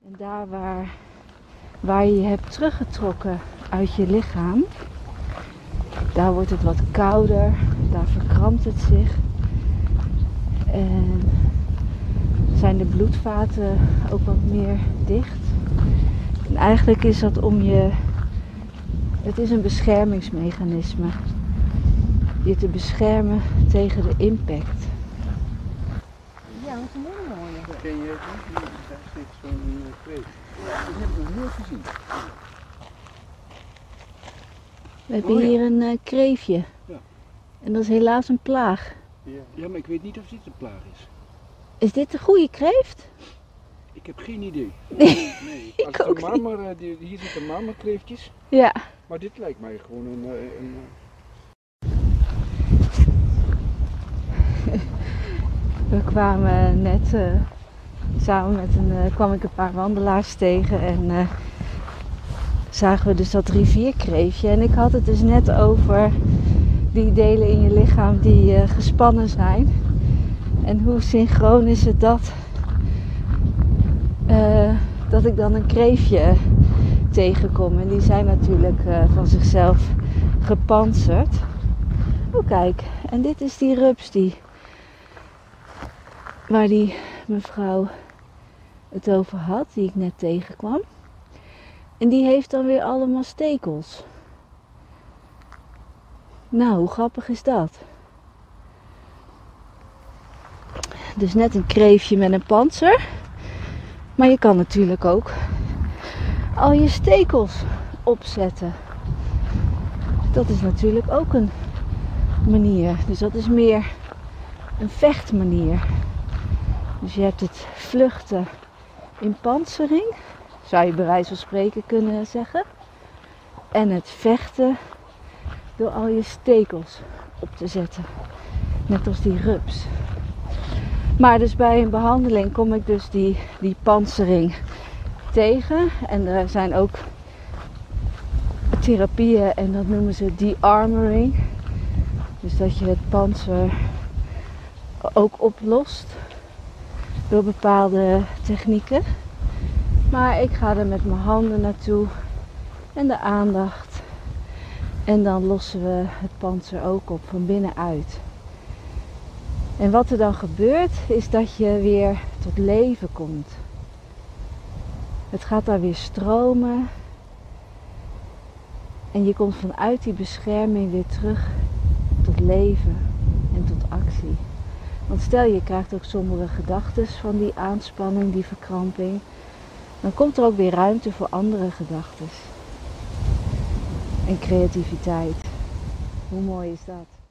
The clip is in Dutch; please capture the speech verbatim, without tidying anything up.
En daar waar, waar je je hebt teruggetrokken uit je lichaam, daar wordt het wat kouder, daar verkrampt het zich. En zijn de bloedvaten ook wat meer dicht. En eigenlijk is dat om je, het is een beschermingsmechanisme. Je te beschermen tegen de impact. Ja, dat is een hele mooie. Ken je het niet? Daar zit zo'n kreeft. Ik heb het nog nooit gezien. We hebben Oh, ja. hier een uh, kreefje. Ja. En dat is helaas een plaag. Ja. ja, maar ik weet niet of dit een plaag is. Is dit een goede kreeft? Ik heb geen idee. Nee, Nee. ik Als het ook een marmer, uh, die, hier zitten marmerkreeftjes. Ja. Maar dit lijkt mij gewoon een... Uh, een We kwamen net uh, samen met een, uh, kwam ik een paar wandelaars tegen en uh, zagen we dus dat rivierkreeftje. En ik had het dus net over die delen in je lichaam die uh, gespannen zijn. En hoe synchroon is het dat, uh, dat ik dan een kreeftje tegenkom. En die zijn natuurlijk uh, van zichzelf gepantserd. Oh kijk, en dit is die rups die... waar die mevrouw het over had, die ik net tegenkwam. En die heeft dan weer allemaal stekels. Nou, hoe grappig is dat? Dus net een kreeftje met een pantser. Maar je kan natuurlijk ook al je stekels opzetten. Dat is natuurlijk ook een manier. Dus dat is meer een vechtmanier. Dus je hebt het vluchten in pantsering, zou je bij wijze van spreken kunnen zeggen. En het vechten door al je stekels op te zetten. Net als die rups. Maar dus bij een behandeling kom ik dus die, die pantsering tegen. En er zijn ook therapieën en dat noemen ze de-armoring. Dus dat je het pantser ook oplost. Door bepaalde technieken. Maar ik ga er met mijn handen naartoe. En de aandacht. En dan lossen we het pantser ook op van binnenuit. En wat er dan gebeurt is dat je weer tot leven komt. Het gaat daar weer stromen. En je komt vanuit die bescherming weer terug tot leven en tot actie. Want stel je krijgt ook sombere gedachten van die aanspanning, die verkramping. Dan komt er ook weer ruimte voor andere gedachten. En creativiteit. Hoe mooi is dat?